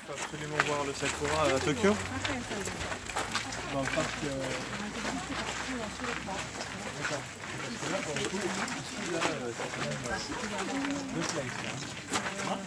faut absolument voir le sakura à Tokyo. Dans le parc. D'accord. Parce que là, pour le coup, ici, là, c'est quand même deux slices. Hein.